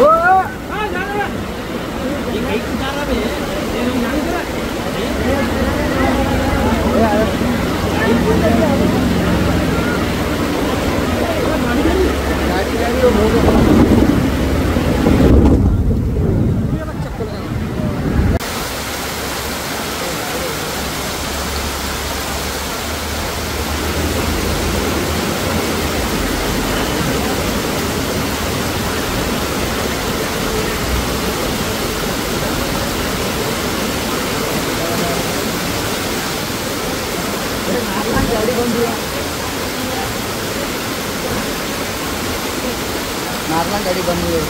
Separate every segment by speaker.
Speaker 1: Normal गाड़ी बंद हुई है।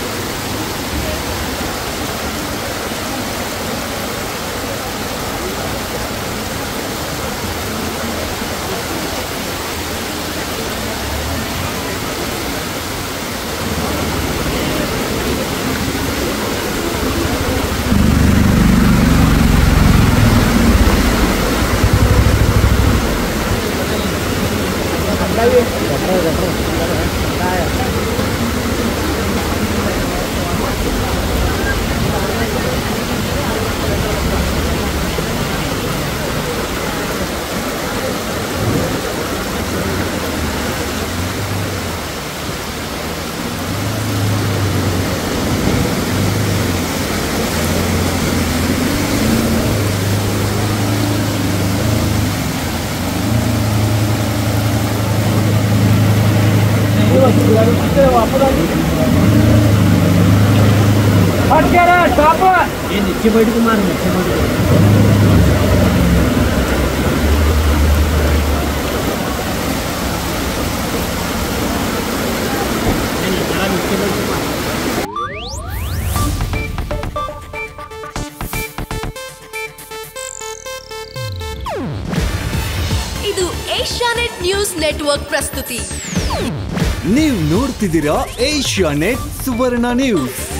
Speaker 2: हट क्या रहा स्टॉप ये नीचे बैठ के मार नीचे बैठ के नीचे बैठ के मार
Speaker 3: ಇದು ಏಷ್ಯಾನೆಟ್ ನ್ಯೂಸ್ ನೆಟ್ವರ್ಕ್ ಪ್ರಸ್ತುತಿ
Speaker 4: ನೀವು ನೋಡ್ತಿದ್ದೀರಾ ಏಷ್ಯಾನೆಟ್ ಸುವರ್ಣ ನ್ಯೂಸ್।